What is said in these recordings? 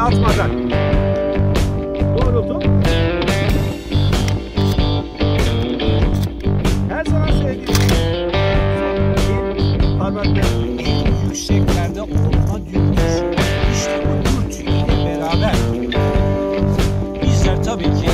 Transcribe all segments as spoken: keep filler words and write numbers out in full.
atmadan. Doğrultup her zaman söylediğim bir parmakla yükseklerde olma dürtüsü. İşte bu dürtüyle beraber bizler tabii ki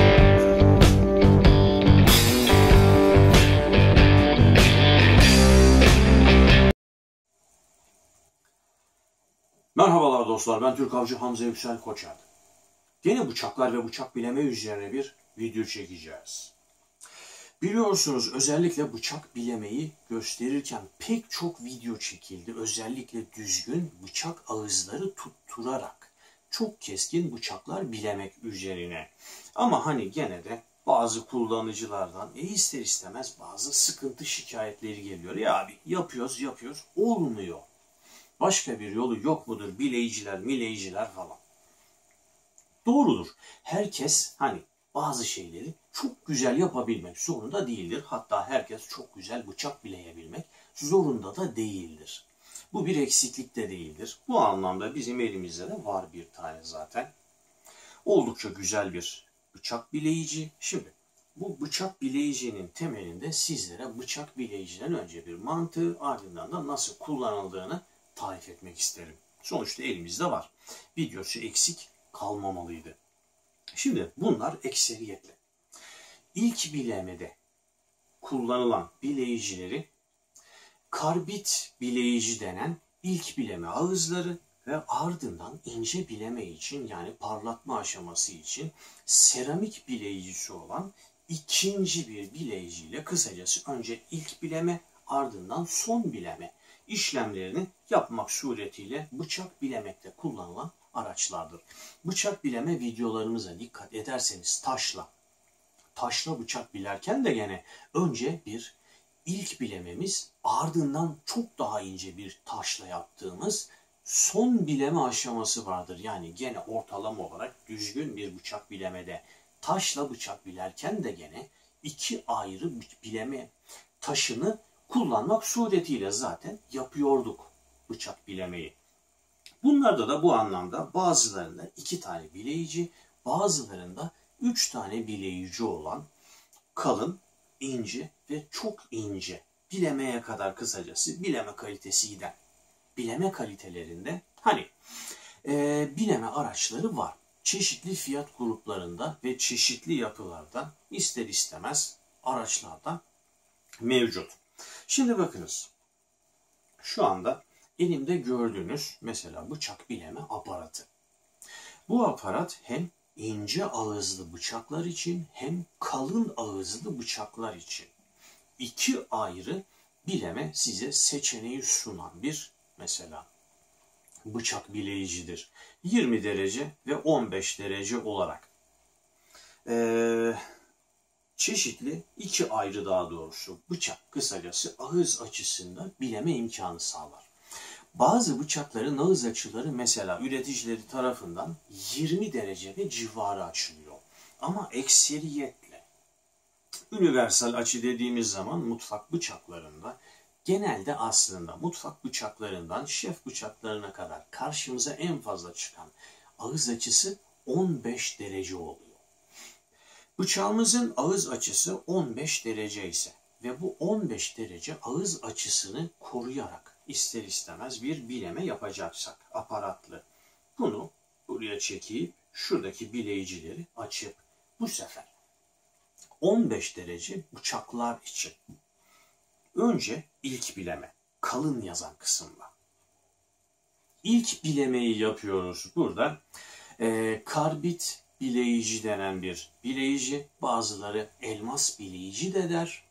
Merhabalar dostlar, ben Türk Avcı Hamza Yüksel Koçer. Yine bıçaklar ve bıçak bileme üzerine bir video çekeceğiz. Biliyorsunuz özellikle bıçak bilemeyi gösterirken pek çok video çekildi. Özellikle düzgün bıçak ağızları tutturarak çok keskin bıçaklar bilemek üzerine. Ama hani gene de bazı kullanıcılardan e ister istemez bazı sıkıntı şikayetleri geliyor. Ya abi yapıyoruz yapıyoruz olmuyor. Başka bir yolu yok mudur? Bileyiciler, mileyiciler falan. Doğrudur. Herkes hani bazı şeyleri çok güzel yapabilmek zorunda değildir. Hatta herkes çok güzel bıçak bileyebilmek zorunda da değildir. Bu bir eksiklik de değildir. Bu anlamda bizim elimizde de var bir tane zaten. Oldukça güzel bir bıçak bileyici. Şimdi bu bıçak bileyicinin temelinde sizlere bıçak bileyiciden önce bir mantığı, ardından da nasıl kullanıldığını tarif etmek isterim. Sonuçta elimizde var. Videosu eksik kalmamalıydı. Şimdi bunlar ekseriyetle İlk bilemede kullanılan bileyicileri karbit bileyici denen ilk bileme ağızları ve ardından ince bileme için yani parlatma aşaması için seramik bileyicisi olan ikinci bir bileyiciyle kısacası önce ilk bileme ardından son bileme işlemlerini yapmak suretiyle bıçak bilemekte kullanılan araçlardır. Bıçak bileme videolarımıza dikkat ederseniz taşla, taşla bıçak bilerken de gene önce bir ilk bilememiz ardından çok daha ince bir taşla yaptığımız son bileme aşaması vardır. Yani gene ortalama olarak düzgün bir bıçak bilemede taşla bıçak bilerken de gene iki ayrı bileme taşını kullanmak suretiyle zaten yapıyorduk bıçak bilemeyi. Bunlarda da bu anlamda bazılarında iki tane bileyici, bazılarında üç tane bileyici olan kalın, ince ve çok ince bilemeye kadar kısacası bileme kalitesi giden bileme kalitelerinde hani e, bileme araçları var. Çeşitli fiyat gruplarında ve çeşitli yapılarda ister istemez araçlarda mevcut. Şimdi bakınız, şu anda elimde gördüğünüz mesela bıçak bileme aparatı. Bu aparat hem ince ağızlı bıçaklar için hem kalın ağızlı bıçaklar için iki ayrı bileme size seçeneği sunan bir mesela bıçak bileyicidir. yirmi derece ve on beş derece olarak. Ee, Çeşitli iki ayrı daha doğrusu bıçak kısacası ağız açısında bileme imkanı sağlar. Bazı bıçakların ağız açıları mesela üreticileri tarafından yirmi derece ve civarı açılıyor. Ama ekseriyetle universal açı dediğimiz zaman mutfak bıçaklarında genelde aslında mutfak bıçaklarından şef bıçaklarına kadar karşımıza en fazla çıkan ağız açısı on beş derece oluyor. Bıçağımızın ağız açısı on beş derece ise ve bu on beş derece ağız açısını koruyarak ister istemez bir bileme yapacaksak aparatlı bunu buraya çekip şuradaki bileyicileri açıp bu sefer on beş derece bıçaklar için önce ilk bileme kalın yazan kısımda ilk bilemeyi yapıyoruz. Burada e, karbit bileyici denen bir bileyici, bazıları elmas bileyici de der,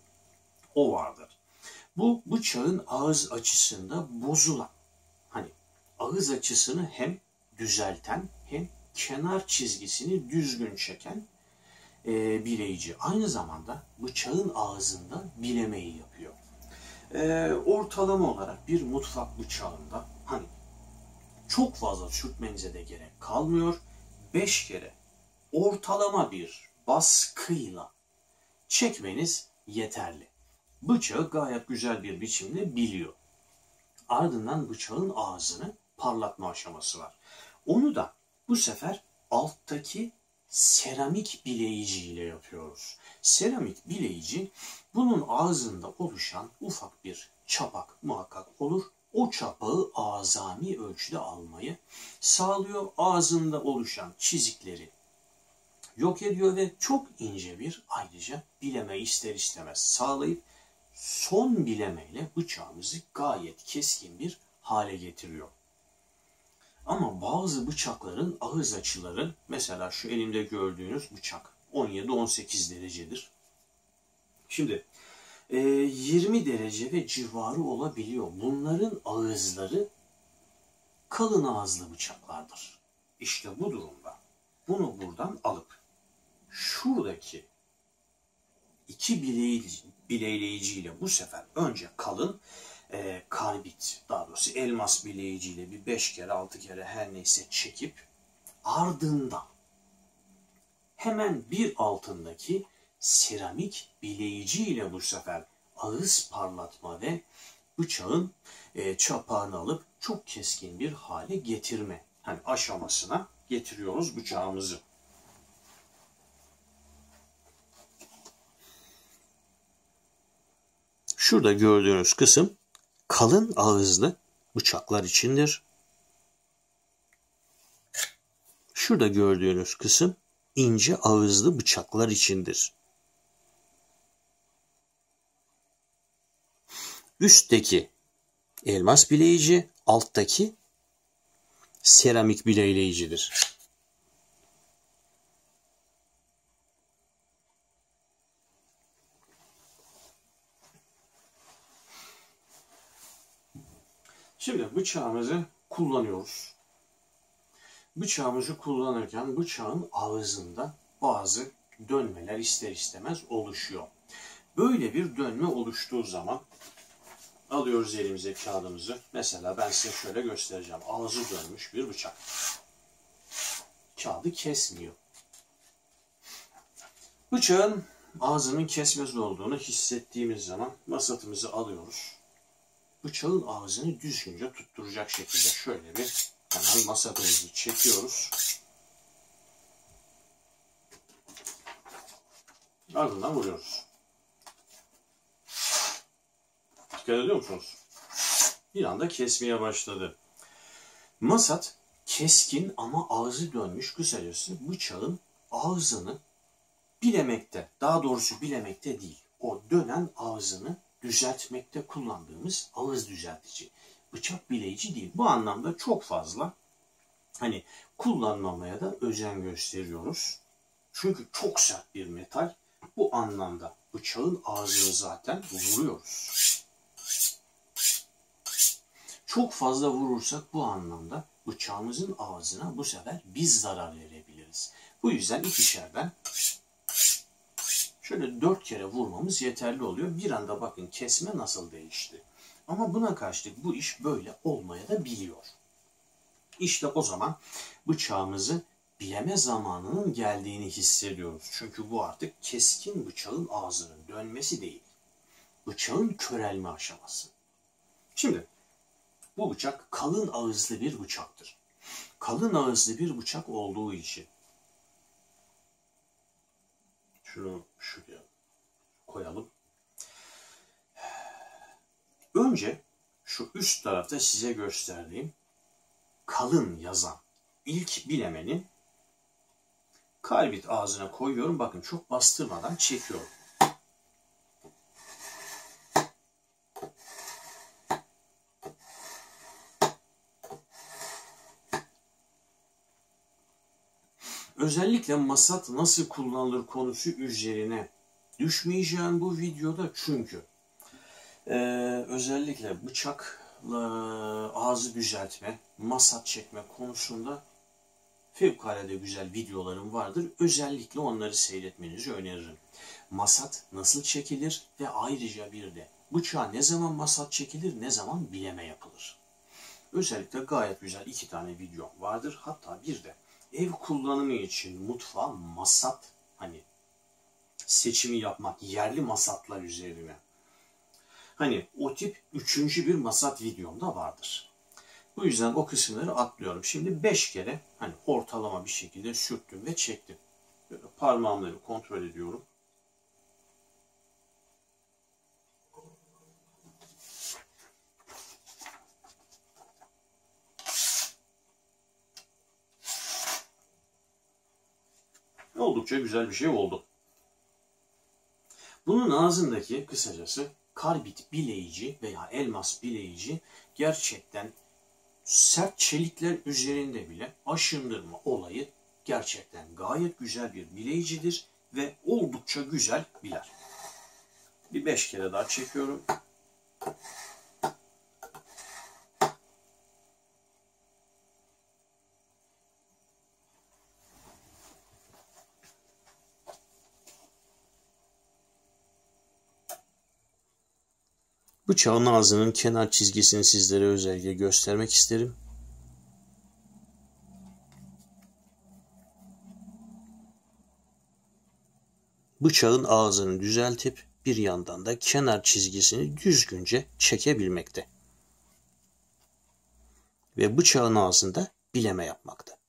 o vardır. Bu bıçağın ağız açısında bozulan, hani ağız açısını hem düzelten hem kenar çizgisini düzgün çeken e, bileyici. Aynı zamanda bıçağın ağzında bilemeyi yapıyor. E, ortalama olarak bir mutfak bıçağında hani çok fazla sürtmenize de gerek kalmıyor. beş kere ortalama bir baskıyla çekmeniz yeterli. Bıçağı gayet güzel bir biçimde biliyor. Ardından bıçağın ağzını parlatma aşaması var. Onu da bu sefer alttaki seramik bileyiciyle yapıyoruz. Seramik bileyici bunun ağzında oluşan ufak bir çapak muhakkak olur. O çapağı azami ölçüde almayı sağlıyor. Ağzında oluşan çizikleri yok ediyor ve çok ince bir ayrıca bileme ister istemez sağlayıp son bilemeyle bıçağımızı gayet keskin bir hale getiriyor. Ama bazı bıçakların ağız açıları, mesela şu elimde gördüğünüz bıçak on yedi on sekiz derecedir. Şimdi yirmi derece ve civarı olabiliyor. Bunların ağızları kalın ağızlı bıçaklardır. İşte bu durumda bunu buradan alıp şuradaki iki bileyici, bileyleyiciyle bu sefer önce kalın e, karbit, daha doğrusu elmas bileyiciyle bir beş kere altı kere her neyse çekip ardından hemen bir altındaki seramik bileyiciyle bu sefer ağız parlatma ve bıçağın e, çapağını alıp çok keskin bir hale getirme hani aşamasına getiriyoruz bıçağımızı. Şurada gördüğünüz kısım kalın ağızlı bıçaklar içindir. Şurada gördüğünüz kısım ince ağızlı bıçaklar içindir. Üstteki elmas bileyici, alttaki seramik bileyleyicidir. Şimdi bıçağımızı kullanıyoruz. Bıçağımızı kullanırken bıçağın ağzında bazı dönmeler ister istemez oluşuyor. Böyle bir dönme oluştuğu zaman alıyoruz elimize kağıdımızı. Mesela ben size şöyle göstereceğim. Ağzı dönmüş bir bıçak. Kağıdı kesmiyor. Bıçağın ağzının kesmez olduğunu hissettiğimiz zaman masatımızı alıyoruz. Bıçağın ağzını düzgünce tutturacak şekilde şöyle bir hemen masatımızı çekiyoruz. Ardından vuruyoruz. Dikkat ediyor musunuz? Bir anda kesmeye başladı. Masat keskin ama ağzı dönmüş, kısacası bıçağın ağzını bilemekte, daha doğrusu bilemekte değil, o dönen ağzını düzeltmekte kullandığımız ağız düzeltici. Bıçak bileyici değil. Bu anlamda çok fazla hani kullanmamaya da özen gösteriyoruz. Çünkü çok sert bir metal. Bu anlamda bıçağın ağzını zaten vuruyoruz. Çok fazla vurursak bu anlamda bıçağımızın ağzına bu sefer biz zarar verebiliriz. Bu yüzden ikişerden şöyle dört kere vurmamız yeterli oluyor. Bir anda bakın kesme nasıl değişti. Ama buna karşılık bu iş böyle olmaya da biliyor. İşte o zaman bıçağımızı bileme zamanının geldiğini hissediyoruz. Çünkü bu artık keskin bıçağın ağzının dönmesi değil. Bıçağın körelme aşaması. Şimdi bu bıçak kalın ağızlı bir bıçaktır. Kalın ağızlı bir bıçak olduğu için şunu şuraya koyalım. Önce şu üst tarafta size gösterdiğim kalın yazan ilk bilemenin karbit ağzına koyuyorum. Bakın çok bastırmadan çekiyorum. Özellikle masat nasıl kullanılır konusu üzerine düşmeyeceğim bu videoda çünkü ee, özellikle bıçakla ağzı düzeltme, masat çekme konusunda fevkalade güzel videolarım vardır. Özellikle onları seyretmenizi öneririm. Masat nasıl çekilir ve ayrıca bir de bıçağa ne zaman masat çekilir, ne zaman bileme yapılır. Özellikle gayet güzel iki tane video vardır. Hatta bir de ev kullanımı için mutfağa masat hani seçimi yapmak yerli masatlar üzerine. Hani o tip üçüncü bir masat videom da vardır. Bu yüzden o kısımları atlıyorum. Şimdi beş kere hani ortalama bir şekilde sürttüm ve çektim. Böyle parmağımları kontrol ediyorum. Oldukça güzel bir şey oldu. Bunun ağzındaki kısacası karbit bileyici veya elmas bileyici gerçekten sert çelikler üzerinde bile aşındırma olayı gerçekten gayet güzel bir bileyicidir ve oldukça güzel biler. Bir beş kere daha çekiyorum. Bıçağın ağzının kenar çizgisini sizlere özellikle göstermek isterim. Bıçağın ağzını düzeltip bir yandan da kenar çizgisini düzgünce çekebilmekte. Ve bıçağın ağzında bileme yapmakta.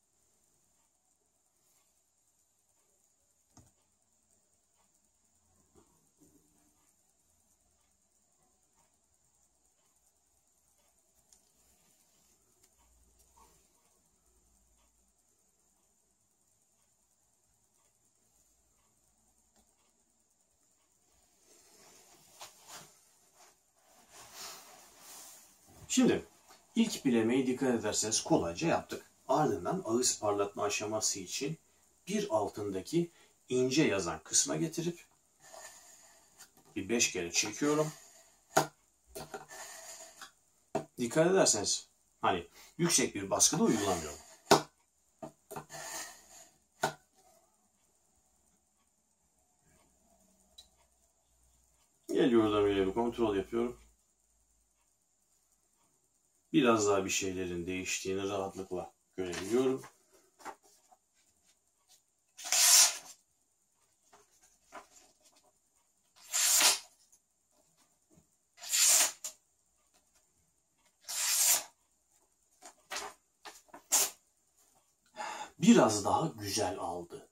Şimdi ilk bilemeyi dikkat ederseniz kolayca yaptık. Ardından ağız parlatma aşaması için bir altındaki ince yazan kısma getirip bir beş kere çekiyorum. Dikkat ederseniz hani yüksek bir baskıda uygulamıyorum. Geliyor da böyle bir kontrol yapıyorum. Biraz daha bir şeylerin değiştiğini rahatlıkla görebiliyorum. Biraz daha güzel aldı.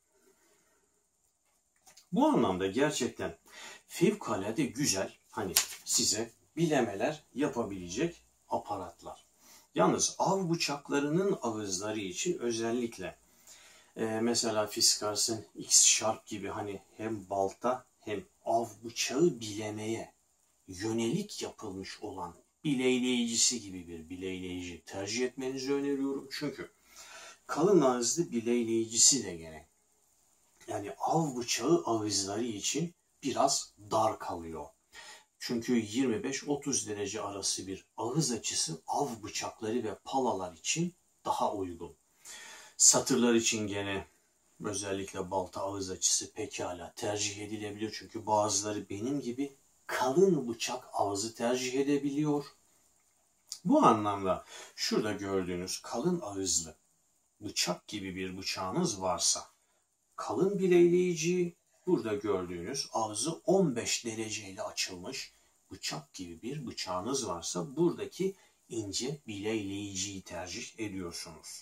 Bu anlamda gerçekten fevkalade güzel, hani size bilemeler yapabilecek aparatlar. Yalnız av bıçaklarının ağızları için özellikle e, mesela Fiskars'ın X-Sharp gibi hani hem balta hem av bıçağı bilemeye yönelik yapılmış olan bileyleyicisi gibi bir bileyleyici tercih etmenizi öneriyorum. Çünkü kalın ağızlı bileyleyicisi de gene yani av bıçağı ağızları için biraz dar kalıyor. Çünkü yirmi beş otuz derece arası bir ağız açısı av bıçakları ve palalar için daha uygun. Satırlar için gene özellikle balta ağız açısı pekala tercih edilebilir. Çünkü bazıları benim gibi kalın bıçak ağzı tercih edebiliyor. Bu anlamda şurada gördüğünüz kalın ağızlı bıçak gibi bir bıçağınız varsa kalın bileyleyici, burada gördüğünüz ağzı on beş dereceyle açılmış bıçak gibi bir bıçağınız varsa buradaki ince bileyleyiciyi tercih ediyorsunuz.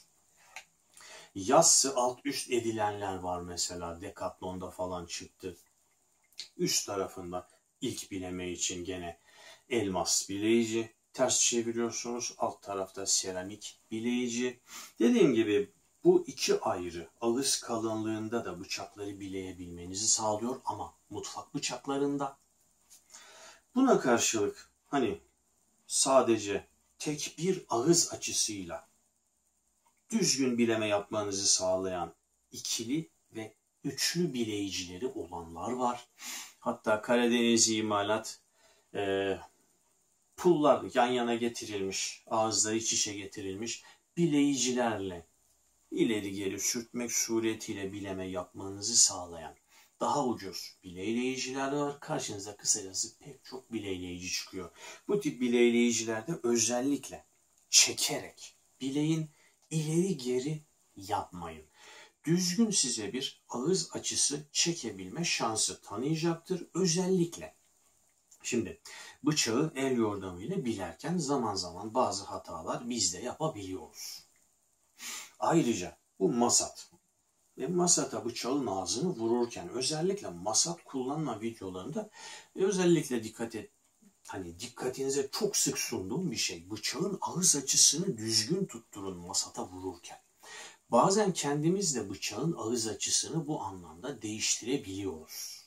Yassı alt üst edilenler var mesela, Decathlon'da falan çıktı. Üst tarafında ilk bileme için gene elmas bileyici ters çeviriyorsunuz. Alt tarafta seramik bileyici. Dediğim gibi bu iki ayrı ağız kalınlığında da bıçakları bileyebilmenizi sağlıyor ama mutfak bıçaklarında buna karşılık hani sadece tek bir ağız açısıyla düzgün bileme yapmanızı sağlayan ikili ve üçlü bileyicileri olanlar var. Hatta Karadeniz imalat e, pullar yan yana getirilmiş, ağızları iç içe getirilmiş bileyicilerle ileri geri sürtmek suretiyle bileme yapmanızı sağlayan daha ucuz bileyleyiciler var. Karşınıza kısacası pek çok bileyleyici çıkıyor. Bu tip bileyleyicilerde özellikle çekerek bileğin ileri geri yapmayın. Düzgün size bir ağız açısı çekebilme şansı tanıyacaktır. Özellikle Şimdi bıçağı el yordamıyla bilerken zaman zaman bazı hatalar biz de yapabiliyoruz. Ayrıca bu masat ve masata bıçağın ağzını vururken özellikle masat kullanma videolarında özellikle dikkat et. Hani dikkatinize çok sık sunduğum bir şey. Bıçağın ağız açısını düzgün tutturun masata vururken. Bazen kendimiz de bıçağın ağız açısını bu anlamda değiştirebiliyoruz.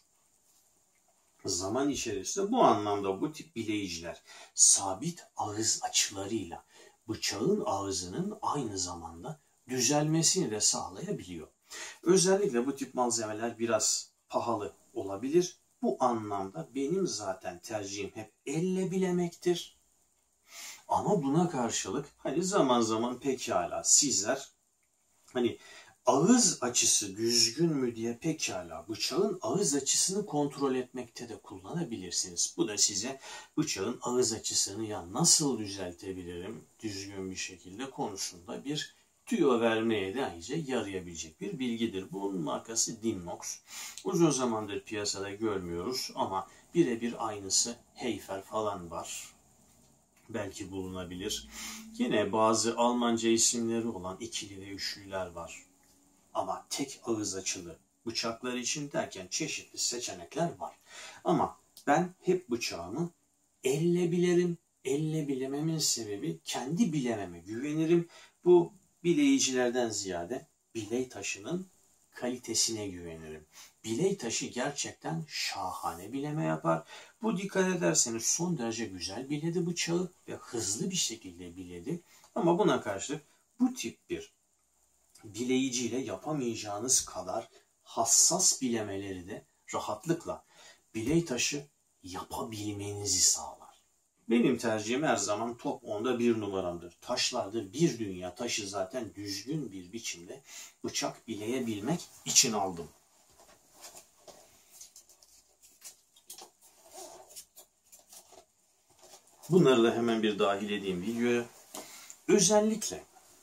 Zaman içerisinde bu anlamda bu tip bileyiciler sabit ağız açılarıyla bıçağın ağzının aynı zamanda düzelmesini de sağlayabiliyor. Özellikle bu tip malzemeler biraz pahalı olabilir. Bu anlamda benim zaten tercihim hep elle bilemektir. Ama buna karşılık hani zaman zaman pekala sizler hani ağız açısı düzgün mü diye pekala bıçağın ağız açısını kontrol etmekte de kullanabilirsiniz. Bu da size bıçağın ağız açısını ya nasıl düzeltebilirim düzgün bir şekilde konusunda bir tüyo vermeye de ayrıca yarayabilecek bir bilgidir. Bunun markası Dinmox. Uzun zamandır piyasada görmüyoruz ama birebir aynısı Heyfer falan var. Belki bulunabilir. Yine bazı Almanca isimleri olan ikili ve üçlüler var. Ama tek ağız açılı bıçaklar için derken çeşitli seçenekler var. Ama ben hep bıçağımı elle bilerim. Elle bilememin sebebi kendi bilememe güvenirim. Bu bileyicilerden ziyade biley taşının kalitesine güvenirim. Biley taşı gerçekten şahane bileme yapar. Bu dikkat ederseniz son derece güzel biledi bıçağı ve hızlı bir şekilde biledi. Ama buna karşılık bu tip bir bileyiciyle yapamayacağınız kadar hassas bilemeleri de rahatlıkla biley taşı yapabilmenizi sağlar. Benim tercihim her zaman top onda bir numaramdır. Taşlardır bir dünya taşı zaten düzgün bir biçimde bıçak bileyebilmek için aldım. Bunları da hemen bir dahil edeyim videoya. Özellikle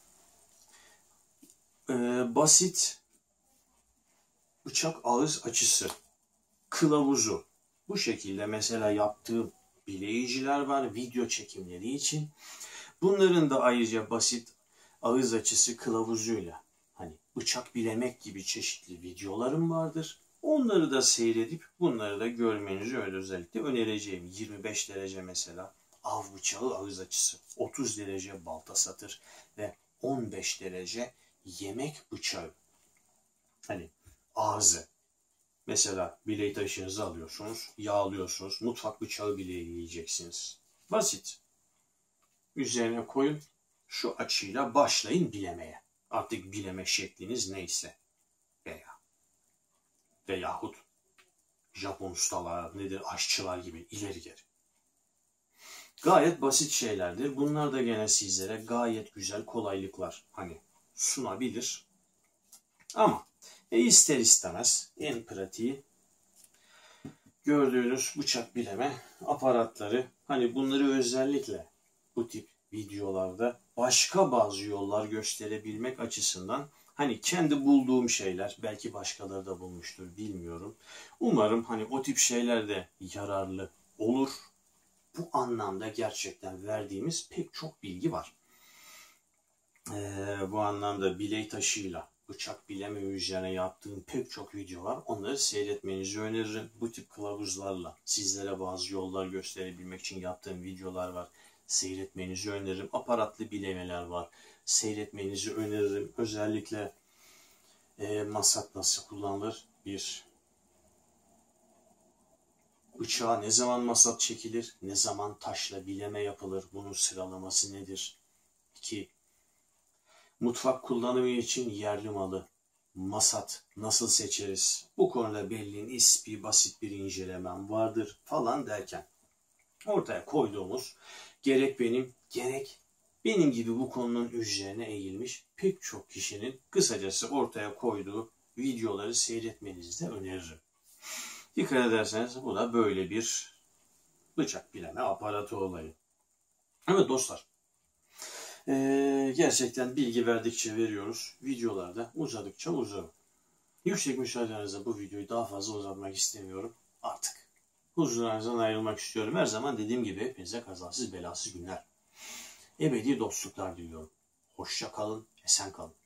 e, basit bıçak ağız açısı kılavuzu bu şekilde mesela yaptığım bileyiciler var video çekimleri için. Bunların da ayrıca basit ağız açısı kılavuzuyla hani bıçak bilemek gibi çeşitli videolarım vardır. Onları da seyredip bunları da görmenizi öyle özellikle önereceğim. yirmi beş derece mesela av bıçağı ağız açısı, otuz derece balta satır ve on beş derece yemek bıçağı. Hani ağzı. Mesela biley taşınızı alıyorsunuz, yağlıyorsunuz, mutfak bıçağı bile yiyeceksiniz. Basit. Üzerine koyun, şu açıyla başlayın bilemeye. Artık bileme şekliniz neyse. Veya veyahut Japon ustalar nedir, aşçılar gibi ileri geri. Gayet basit şeylerdir. Bunlar da gene sizlere gayet güzel kolaylıklar hani sunabilir. Ama e ister istemez en pratiği gördüğünüz bıçak bileme aparatları. Hani bunları özellikle bu tip videolarda başka bazı yollar gösterebilmek açısından hani kendi bulduğum şeyler belki başkaları da bulmuştur bilmiyorum. Umarım hani o tip şeyler de yararlı olur. Bu anlamda gerçekten verdiğimiz pek çok bilgi var. Ee, bu anlamda biley taşıyla bıçak bileme üzerine yaptığım pek çok video var. Onları seyretmenizi öneririm. Bu tip kılavuzlarla sizlere bazı yollar gösterebilmek için yaptığım videolar var. Seyretmenizi öneririm. Aparatlı bilemeler var. Seyretmenizi öneririm. Özellikle e, masat nasıl kullanılır? Bir, bıçağa ne zaman masat çekilir? Ne zaman taşla bileme yapılır? Bunun sıralaması nedir? İki, mutfak kullanımı için yerli malı, masat nasıl seçeriz? Bu konuda belli nispi basit bir incelemem vardır falan derken ortaya koyduğumuz gerek benim gerek benim gibi bu konunun üzerine eğilmiş pek çok kişinin kısacası ortaya koyduğu videoları seyretmenizi de öneririm. Dikkat ederseniz bu da böyle bir bıçak bileme aparatı olayı. Evet dostlar. Ee, gerçekten bilgi verdikçe veriyoruz. Videolarda uzadıkça uzar. Yüksek müsaadenizle bu videoyu daha fazla uzatmak istemiyorum. Artık huzurunuzdan ayrılmak istiyorum. Her zaman dediğim gibi hepinize kazasız belasız günler, ebedi dostluklar diliyorum. Hoşça kalın, esen kalın.